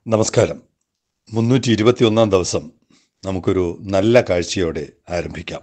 നമസ്കാരം. 321 ദിവസം നമുക്കൊരു നല്ല കാഴ്ചയോടെ ആരംഭിക്കാം.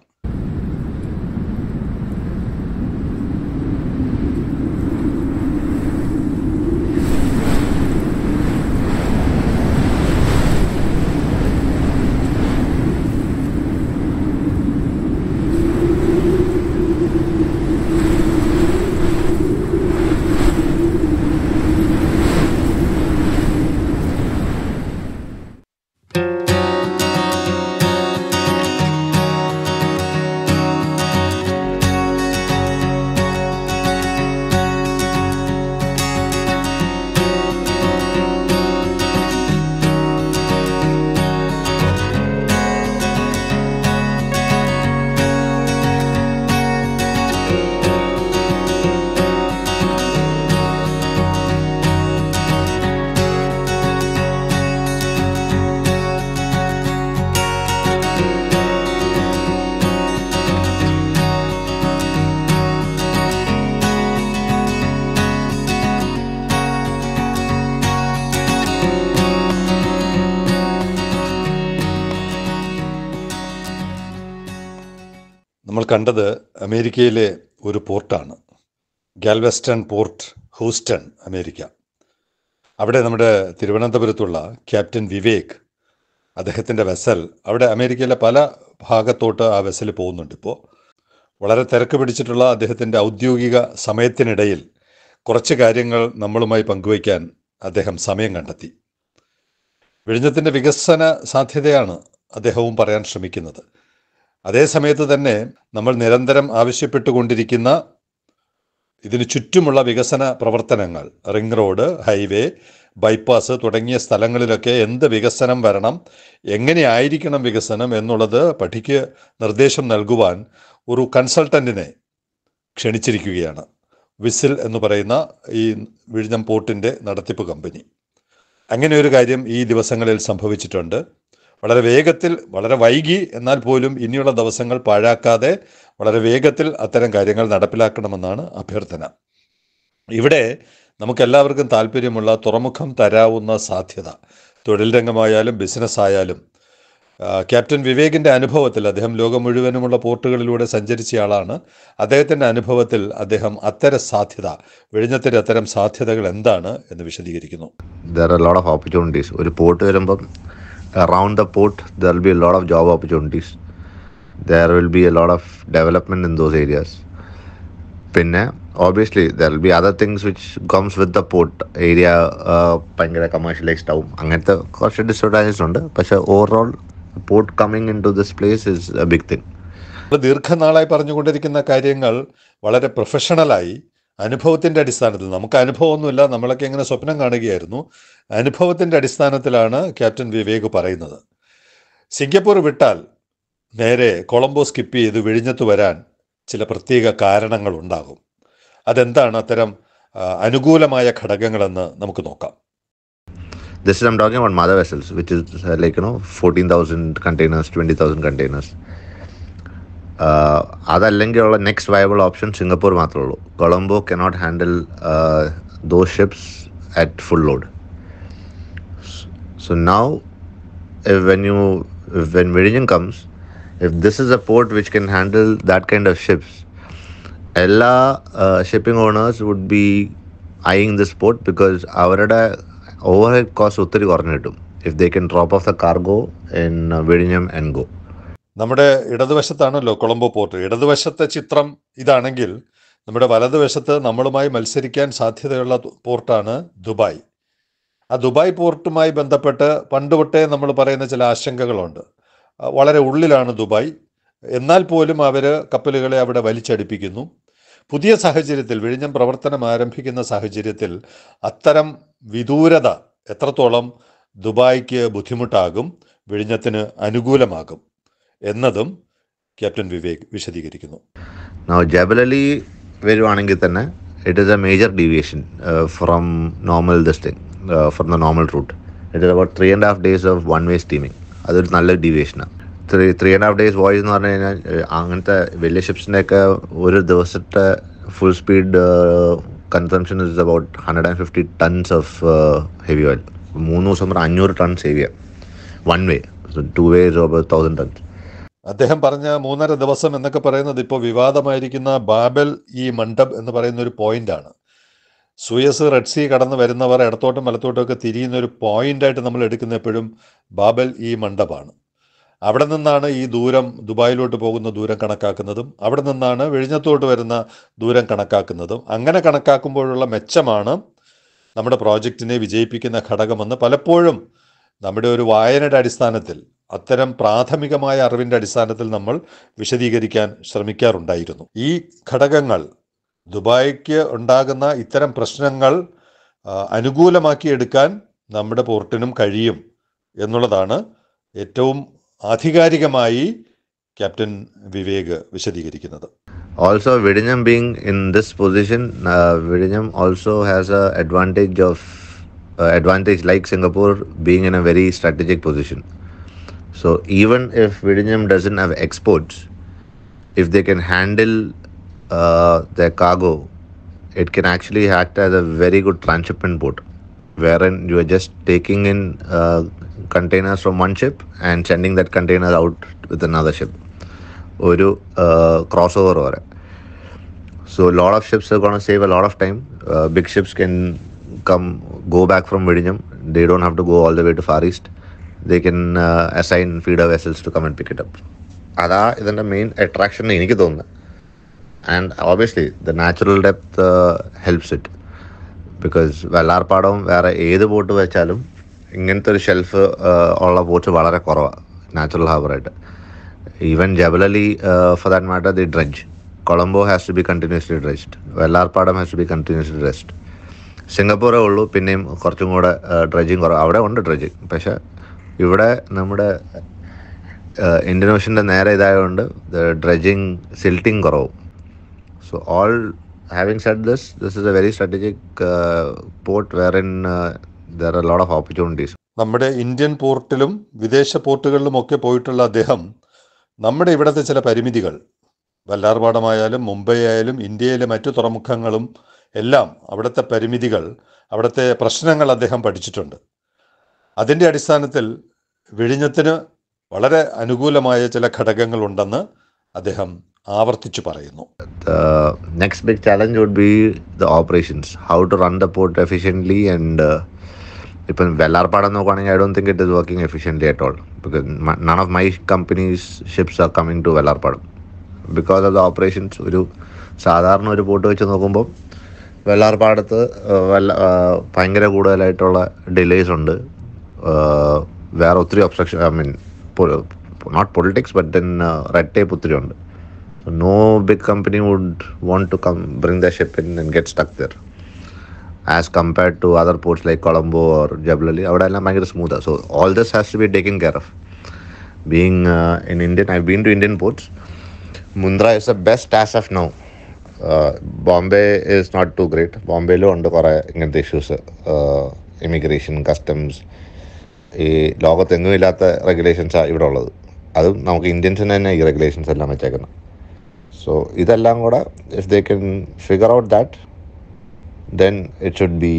നമ്മൾ കണ്ടത് അമേരിക്കയിലെ ഒരു പോർട്ടാണ്, ഗാൽവെസ്റ്റൺ പോർട്ട്, ഹൂസ്റ്റൺ, അമേരിക്ക. അവിടെ നമ്മുടെ തിരുവനന്തപുരത്തുള്ള ക്യാപ്റ്റൻ വിവേക്, അദ്ദേഹത്തിൻ്റെ വെസൽ അവിടെ അമേരിക്കയിലെ പല ഭാഗത്തോട്ട് ആ വെസൽ പോകുന്നുണ്ട്. ഇപ്പോൾ വളരെ തിരക്ക് പിടിച്ചിട്ടുള്ള അദ്ദേഹത്തിൻ്റെ ഔദ്യോഗിക സമയത്തിനിടയിൽ കുറച്ച് കാര്യങ്ങൾ നമ്മളുമായി പങ്കുവയ്ക്കാൻ അദ്ദേഹം സമയം കണ്ടെത്തി. വിഴിഞ്ഞത്തിൻ്റെ വികസന സാധ്യതയാണ് അദ്ദേഹവും പറയാൻ ശ്രമിക്കുന്നത്. അതേ സമയത്ത് തന്നെ നമ്മൾ നിരന്തരം ആവശ്യപ്പെട്ടുകൊണ്ടിരിക്കുന്ന ഇതിന് ചുറ്റുമുള്ള വികസന പ്രവർത്തനങ്ങൾ, റിംഗ് റോഡ്, ഹൈവേ, ബൈപ്പാസ് തുടങ്ങിയ സ്ഥലങ്ങളിലൊക്കെ എന്ത് വികസനം വരണം, എങ്ങനെയായിരിക്കണം വികസനം എന്നുള്ളത് പഠിക്ക് നിർദ്ദേശം നൽകുവാൻ ഒരു കൺസൾട്ടൻറ്റിനെ ക്ഷണിച്ചിരിക്കുകയാണ്. വിസിൽ എന്ന് പറയുന്ന ഈ വിഴിഞ്ഞം പോർട്ടിൻ്റെ നടത്തിപ്പ് കമ്പനി. അങ്ങനെ ഒരു കാര്യം ഈ ദിവസങ്ങളിൽ സംഭവിച്ചിട്ടുണ്ട്. വളരെ വേഗത്തിൽ, വളരെ വൈകി എന്നാൽ പോലും ഇനിയുള്ള ദിവസങ്ങൾ പാഴാക്കാതെ വളരെ വേഗത്തിൽ അത്തരം കാര്യങ്ങൾ നടപ്പിലാക്കണമെന്നാണ് അഭ്യർത്ഥന. ഇവിടെ നമുക്കെല്ലാവർക്കും താല്പര്യമുള്ള തുറമുഖം തരാവുന്ന സാധ്യത, തൊഴിൽ രംഗമായാലും ബിസിനസ് ആയാലും, ക്യാപ്റ്റൻ വിവേകിൻ്റെ അനുഭവത്തിൽ, അദ്ദേഹം ലോകം മുഴുവനുമുള്ള പോർട്ടുകളിലൂടെ സഞ്ചരിച്ചയാളാണ്. അദ്ദേഹത്തിൻ്റെ അനുഭവത്തിൽ അദ്ദേഹം അത്തരം സാധ്യത, വിഴിഞ്ഞത്തിൻ്റെ അത്തരം സാധ്യതകൾ എന്താണ് എന്ന് വിശദീകരിക്കുന്നു. There are a lot of opportunities. ഒരു പോർട്ട് വരുമ്പം around the port there will be a lot of job opportunities. There will be a lot of development in those areas. പിന്നെ obviously there will be other things which comes with the port area. ഭയങ്കര commercialised ആവും, അങ്ങനത്തെ കുറച്ച് disadvantages ഉണ്ട്. പക്ഷേ overall port coming in to this place is a big thing. ദീർഘനാളായി പറഞ്ഞുകൊണ്ടിരിക്കുന്ന കാര്യങ്ങൾ വളരെ പ്രൊഫഷണലായി അനുഭവത്തിൻ്റെ അടിസ്ഥാനത്തിൽ, നമുക്ക് അനുഭവമൊന്നുമില്ല, നമ്മളൊക്കെ ഇങ്ങനെ സ്വപ്നം കാണുകയായിരുന്നു, അനുഭവത്തിൻ്റെ അടിസ്ഥാനത്തിലാണ് ക്യാപ്റ്റൻ വിവേക് പറയുന്നത്. സിംഗപ്പൂർ വിട്ടാൽ നേരെ കൊളംബോ സ്കിപ്പ് ചെയ്ത് വിഴിഞ്ഞത്ത് വരാൻ ചില പ്രത്യേക കാരണങ്ങളുണ്ടാകും. അതെന്താണ് അത്തരം അനുകൂലമായ ഘടകങ്ങളെന്ന് നമുക്ക് നോക്കാം. This is I'm talking about mother vessels, which is 14,000 containers, 20,000 containers. അതല്ലെങ്കിലുള്ള നെക്സ്റ്റ് വയബിൾ ഓപ്ഷൻ സിംഗപ്പൂർ മാത്രമേ ഉള്ളൂ. Colombo cannot handle those ships at full load. So now when Vizhinjam comes, if this is a port which can handle that kind of ships, എല്ലാ shipping owners would be eyeing this port because അവരുടെ overhead cost ഒത്തിരി കുറഞ്ഞു കിട്ടും if they can drop off the cargo in Vizhinjam and go. നമ്മുടെ ഇടതുവശത്താണല്ലോ Colombo port. ഇടതുവശത്തെ ചിത്രം ഇതാണെങ്കിൽ നമ്മുടെ വലതുവശത്ത് നമ്മളുമായി മത്സരിക്കാൻ സാധ്യതയുള്ള പോർട്ടാണ് ദുബായ്. ആ ദുബായ് പോർട്ടുമായി ബന്ധപ്പെട്ട് പണ്ടുതൊട്ടേ നമ്മൾ പറയുന്ന ചില ആശങ്കകളുണ്ട്. വളരെ ഉള്ളിലാണ് ദുബായ്, എന്നാൽ പോലും അവർ കപ്പലുകളെ അവിടെ വലിച്ചടിപ്പിക്കുന്നു. പുതിയ സാഹചര്യത്തിൽ, വിഴിഞ്ഞം പ്രവർത്തനം ആരംഭിക്കുന്ന സാഹചര്യത്തിൽ അത്തരം വിദൂരത എത്രത്തോളം ദുബായ്ക്ക് ബുദ്ധിമുട്ടാകും, വിഴിഞ്ഞത്തിന് അനുകൂലമാകും എന്നതും ക്യാപ്റ്റൻ വിവേക് വിശദീകരിക്കുന്നു. ജബൽ അലി വരുവാണെങ്കിൽ തന്നെ it is a major deviation from normal from the normal route. It is about 3.5 days of one way steaming. അതൊരു നല്ല ഡീവിയേഷനാണ്. 3.5 days വോയേജ് എന്ന് പറഞ്ഞു കഴിഞ്ഞാൽ അങ്ങനത്തെ വലിയ ഷിപ്സിൻ്റെയൊക്കെ ഒരു ദിവസത്തെ full speed consumption is about 150 tons of heavy oil. 3 ദിവസം 500 ടൺ സേവ് ചെയ്യാം. 1 വേ. 2 ways about 1000 tons. അദ്ദേഹം പറഞ്ഞ 3.5 ദിവസം എന്നൊക്കെ പറയുന്നത് ഇപ്പോൾ വിവാദമായിരിക്കുന്ന ബാബൽ ഈ മണ്ഡപ് എന്ന് പറയുന്ന ഒരു പോയിന്റാണ്. സൂയസ് റെഡ് സീ കടന്ന് വരുന്നവർ ഇടത്തോട്ടും വലത്തോട്ടും ഒക്കെ തിരിയുന്ന ഒരു പോയിന്റായിട്ട് നമ്മൾ എടുക്കുന്ന എപ്പോഴും ബാബൽ ഈ മണ്ഡപാണ്. അവിടെ നിന്നാണ് ഈ ദൂരം, ദുബായിലോട്ട് പോകുന്ന ദൂരം കണക്കാക്കുന്നതും അവിടെ നിന്നാണ് വിഴിഞ്ഞത്തോട്ട് വരുന്ന ദൂരം കണക്കാക്കുന്നതും. അങ്ങനെ കണക്കാക്കുമ്പോഴുള്ള മെച്ചമാണ് നമ്മുടെ പ്രോജക്റ്റിനെ വിജയിപ്പിക്കുന്ന ഘടകമെന്ന് പലപ്പോഴും നമ്മുടെ ഒരു വായനയുടെ അടിസ്ഥാനത്തിൽ, അത്തരം പ്രാഥമികമായ അറിവിൻ്റെ അടിസ്ഥാനത്തിൽ നമ്മൾ വിശദീകരിക്കാൻ ശ്രമിക്കാറുണ്ടായിരുന്നു. ഈ ഘടകങ്ങൾ, ദുബായിക്ക് ഉണ്ടാകുന്ന ഇത്തരം പ്രശ്നങ്ങൾ അനുകൂലമാക്കിയെടുക്കാൻ നമ്മുടെ പോർട്ടിനും കഴിയും എന്നുള്ളതാണ് ഏറ്റവും ആധികാരികമായി ക്യാപ്റ്റൻ വിവേക് വിശദീകരിക്കുന്നത്. Also, Vizhinjam being in this position, Vizhinjam also has a advantage like Singapore being in a very strategic position. So even if Vizhinjam doesn't have exports, if they can handle their cargo, it can actually act as a very good transshipment port, wherein you are just taking in containers from one ship and sending that container out with another ship. ഒരു crossover വരെ. So a lot of ships are going to save a lot of time. Big ships can go back from Vizhinjam. They don't have to go all the way to Far East. They can assign feeder vessels to come and pick it up. അതാ ഇതിൻ്റെ main attraction എനിക്ക് തോന്നുന്നത്. And obviously the natural depth helps it, because വെള്ളാർപ്പാടവും വേറെ ഏത് boat വെച്ചാലും ഇങ്ങനത്തെ ഒരു shelf ഉള്ള ബോട്ട്സ് വളരെ കുറവാണ് നാച്ചുറൽ ഹാർബറായിട്ട്. Even Jebel Ali for that matter the dredge. Colombo has to be continuously dredged. Vallarpadam has to be continuously dredged. സിംഗപ്പൂരേ ഉള്ളൂ പിന്നെയും കുറച്ചും കൂടെ ഡ്രഡ്ജിങ് കുറവ്. അവിടെ ഉണ്ട് ഡ്രഡ്ജിങ്, പക്ഷേ ഇവിടെ നമ്മുടെ ഇന്ത്യൻ ഓഷ്യൻ്റെ നേരെ ഇതായതുകൊണ്ട് ഡ്രഡ്ജിങ്, സിൽട്ടിങ് കുറവും. So all having said this is a very strategic port wherein there are a lot of opportunities. നമ്മുടെ ഇന്ത്യൻ പോർട്ടിലും വിദേശ പോർട്ടുകളിലുമൊക്കെ പോയിട്ടുള്ള അദ്ദേഹം നമ്മുടെ ഇവിടുത്തെ ചില പരിമിതികൾ, വല്ലാർപാടമായാലും മുംബൈ ആയാലും ഇന്ത്യയിലെ മറ്റു തുറമുഖങ്ങളും എല്ലാം അവിടുത്തെ പരിമിതികൾ, അവിടുത്തെ പ്രശ്നങ്ങൾ അദ്ദേഹം പഠിച്ചിട്ടുണ്ട്. അതിൻ്റെ അടിസ്ഥാനത്തിൽ വിഴിഞ്ഞത്തിന് വളരെ അനുകൂലമായ ചില ഘടകങ്ങളുണ്ടെന്ന് അദ്ദേഹം ആവർത്തിച്ചു പറയുന്നു. The next big challenge would be the operations, how to run the port efficiently. And ഇപ്പം വെള്ളാർപ്പാടം നോക്കുകയാണെങ്കിൽ I don't think it is working efficiently at all, because none of my company's ships are coming to വെള്ളാർപ്പാടം because of the operations. ഒരു സാധാരണ ഒരു port വെച്ച് നോക്കുമ്പോൾ വെള്ളാർപ്പാടത്ത് ഭയങ്കര കൂടുതലായിട്ടുള്ള delays ഉണ്ട്. വേറെ ഒത്തിരി obstruction, I mean not politics but then red tape ഒത്തിരി ഉണ്ട്. So no big company would want to come bring their ship in and get stuck there, as compared to other ports like Colombo or Jebel Ali. അവിടെ എല്ലാം ഭയങ്കര സ്മൂത്താണ്. So all this has to be taken care of. Being in Indian, I've been to Indian ports. Mundra is the best as of now. Bombay is not too great. ബോംബെയിലും ഉണ്ട് കുറേ ഇങ്ങനത്തെ issues, immigration, customs, ഈ ലോകത്തെങ്ങും ഇല്ലാത്ത റെഗുലേഷൻസാണ് ഇവിടെ ഉള്ളത്. അതും നമുക്ക് ഇന്ത്യൻസിന് തന്നെ ഈ റെഗുലേഷൻസ് എല്ലാം വെച്ചേക്കുന്നത്. So ഇതെല്ലാം കൂടെ if they can figure out that, then it should be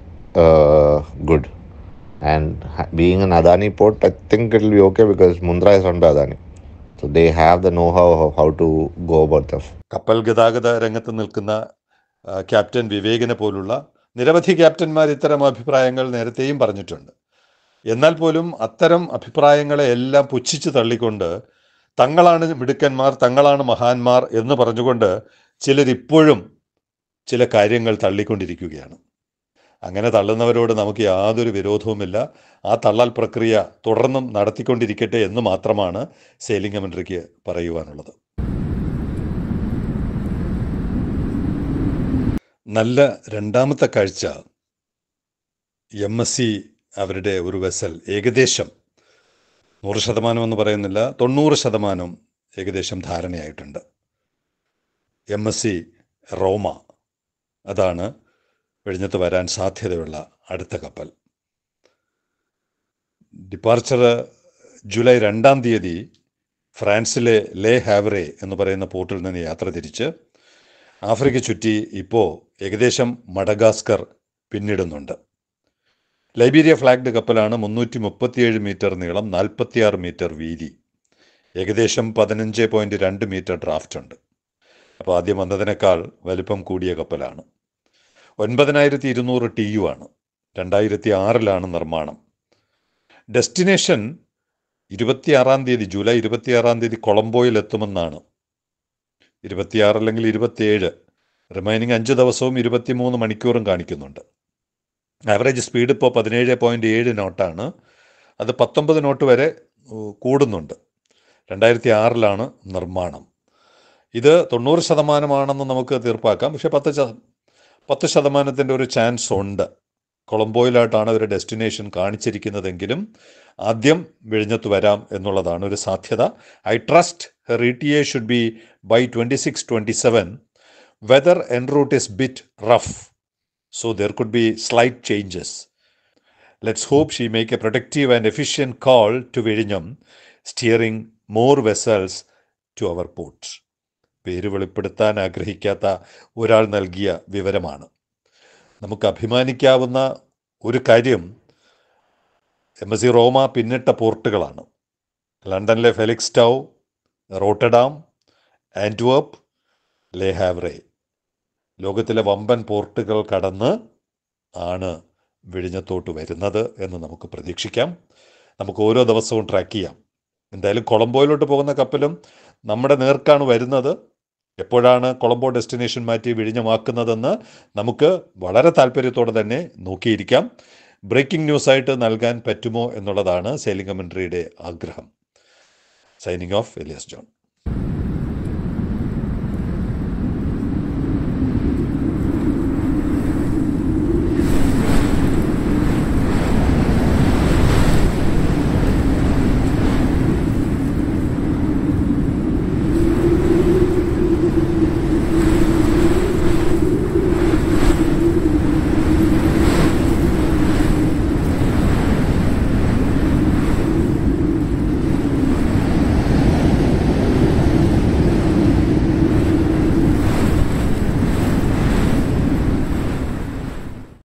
good. And being an Adani port, I think it will be okay because Mundra is under Adani. So they have the know-how of how to go about this. കപ്പൽ ഗതാഗത രംഗത്ത് നിൽക്കുന്ന captain വിവേകിനെ പോലുള്ള നിരവധി ക്യാപ്റ്റന്മാർ ഇത്തരം അഭിപ്രായങ്ങൾ നേരത്തെയും പറഞ്ഞിട്ടുണ്ട്. എന്നാൽ പോലും അത്തരം അഭിപ്രായങ്ങളെ എല്ലാം പുച്ഛിച്ച് തള്ളിക്കൊണ്ട് തങ്ങളാണ് മിടുക്കന്മാർ, തങ്ങളാണ് മഹാന്മാർ എന്ന് പറഞ്ഞുകൊണ്ട് ചിലരിപ്പോഴും ചില കാര്യങ്ങൾ തള്ളിക്കൊണ്ടിരിക്കുകയാണ്. അങ്ങനെ തള്ളുന്നവരോട് നമുക്ക് യാതൊരു വിരോധവുമില്ല. ആ തള്ളൽ പ്രക്രിയ തുടർന്നും നടത്തിക്കൊണ്ടിരിക്കട്ടെ എന്ന് മാത്രമാണ് സെയിലിംഗ് കമൻട്രിക്ക് പറയുവാനുള്ളത്. നല്ല രണ്ടാമത്തെ കാഴ്ച, MSC അവരുടെ ഒരു വെസൽ ഏകദേശം 100% എന്ന് പറയുന്നില്ല, 90% ഏകദേശം ധാരണയായിട്ടുണ്ട്. MSC റോമ, അതാണ് വിഴിഞ്ഞത്ത് വരാൻ സാധ്യതയുള്ള അടുത്ത കപ്പൽ. ഡിപ്പാർച്ചർ ജൂലൈ 2 ഫ്രാൻസിലെ ലേ ഹാവറെ എന്ന് പറയുന്ന പോർട്ടിൽ നിന്ന് യാത്ര തിരിച്ച് ആഫ്രിക്ക ചുറ്റി ഇപ്പോൾ ഏകദേശം മഡഗാസ്കർ പിന്നിടുന്നുണ്ട്. ലൈബീരിയ ഫ്ലാഗ്ഡ് കപ്പലാണ്. 337 മീറ്റർ നീളം, 46 മീറ്റർ വീതി, ഏകദേശം 15.2 മീറ്റർ ഡ്രാഫ്റ്റ് ഉണ്ട്. അപ്പോൾ ആദ്യം വന്നതിനേക്കാൾ വലിപ്പം കൂടിയ കപ്പലാണ്. 9200 TU ആണ്. 2006 നിർമ്മാണം. ഡെസ്റ്റിനേഷൻ 26-ാം തീയതി, ജൂലൈ 26-ാം തീയതി കൊളംബോയിൽ എത്തുമെന്നാണ്. 26 അല്ലെങ്കിൽ 27, റിമൈനിങ് 5 ദിവസവും 23 മണിക്കൂറും കാണിക്കുന്നുണ്ട്. ആവറേജ് സ്പീഡ് ഇപ്പോൾ 17.7 നോട്ടാണ്. അത് 19 നോട്ട് വരെ കൂടുന്നുണ്ട്. 2006 നിർമ്മാണം. ഇത് 90% നമുക്ക് തീർപ്പാക്കാം. പക്ഷേ 10% ഒരു ചാൻസ് ഉണ്ട്. കൊളംബോയിലായിട്ടാണ് ഒരു ഡെസ്റ്റിനേഷൻ കാണിച്ചിരിക്കുന്നതെങ്കിലും ആദ്യം വിഴിഞ്ഞത്ത് വരാം എന്നുള്ളതാണ് ഒരു സാധ്യത. I trust her ETA should be by 26-27. Weather en route is bit rough, so there could be slight changes. Let's hope she make a productive and efficient call to Vizhinjam, steering more vessels to our ports. പേര് വെളിപ്പെടുത്താൻ ആഗ്രഹിക്കാത്ത ഒരാൾ നൽകിയ വിവരമാണ്. നമുക്ക് അഭിമാനിക്കാവുന്ന ഒരു കാര്യം MSC റോമ പിന്നിട്ട പോർട്ടുകളാണ്. ലണ്ടനിലെ ഫെലിക്സ് ടൗ, റോട്ടർഡാം, ആന്റ്വേർപ്പ്, ലെ ഹാവ്രെ. ലോകത്തിലെ വമ്പൻ പോർട്ടുകൾ കടന്ന് ആണ് വിഴിഞ്ഞത്തോട്ട് വരുന്നത് എന്ന് നമുക്ക് പ്രതീക്ഷിക്കാം. നമുക്ക് ഓരോ ദിവസവും ട്രാക്ക് ചെയ്യാം. എന്തായാലും കൊളംബോയിലോട്ട് പോകുന്ന കപ്പലും നമ്മുടെ നേർക്കാണ് വരുന്നത്. എപ്പോഴാണ് കൊളംബോ ഡെസ്റ്റിനേഷൻ മാറ്റി വിഴിഞ്ഞമാക്കുന്നതെന്ന് നമുക്ക് വളരെ താല്പര്യത്തോടെ തന്നെ നോക്കിയിരിക്കാം. ബ്രേക്കിംഗ് ന്യൂസായിട്ട് നൽകാൻ പറ്റുമോ എന്നുള്ളതാണ് സെയിലിംഗ് കമൻട്രിയുടെ ആഗ്രഹം. Signing off, Elias John.